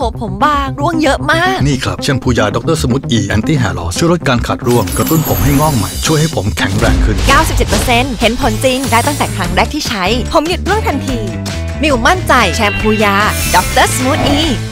ผมบางร่วงเยอะมากนี่ครับแชมพูยาดรสมุทร E Anti Hair Loss ช่วยลดการขาดร่วงกระตุ้นผมให้งอกใหม่ช่วยให้ผมแข็งแรงขึ้น 97% เห็นผลจริงได้ตั้งแต่ครั้งแรกที่ใช้ผมหยุดร่วงทันทีมิวมั่นใจแชมพูยาดรสมุทร E